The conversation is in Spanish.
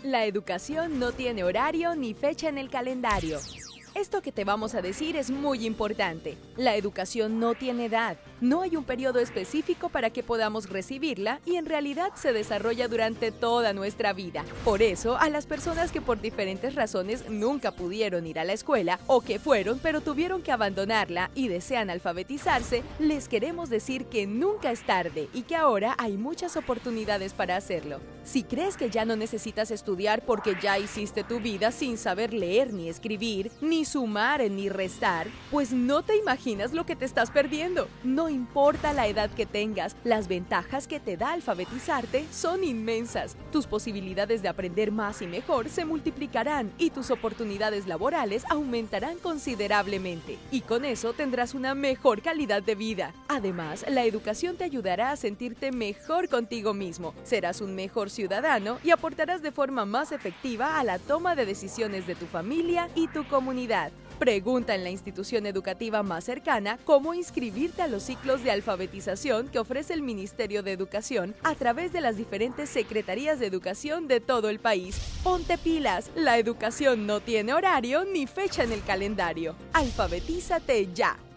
La educación no tiene horario ni fecha en el calendario. Esto que te vamos a decir es muy importante. La educación no tiene edad. No hay un periodo específico para que podamos recibirla y en realidad se desarrolla durante toda nuestra vida. Por eso, a las personas que por diferentes razones nunca pudieron ir a la escuela o que fueron pero tuvieron que abandonarla y desean alfabetizarse, les queremos decir que nunca es tarde y que ahora hay muchas oportunidades para hacerlo. Si crees que ya no necesitas estudiar porque ya hiciste tu vida sin saber leer ni escribir, ni sumar ni restar, pues no te imaginas lo que te estás perdiendo. No importa la edad que tengas, las ventajas que te da alfabetizarte son inmensas. Tus posibilidades de aprender más y mejor se multiplicarán y tus oportunidades laborales aumentarán considerablemente. Y con eso tendrás una mejor calidad de vida. Además, la educación te ayudará a sentirte mejor contigo mismo. Serás un mejor ciudadano y aportarás de forma más efectiva a la toma de decisiones de tu familia y tu comunidad. Pregunta en la institución educativa más cercana cómo inscribirte a los ciclos de alfabetización que ofrece el Ministerio de Educación a través de las diferentes secretarías de educación de todo el país. Ponte pilas, la educación no tiene horario ni fecha en el calendario. Alfabetízate ya.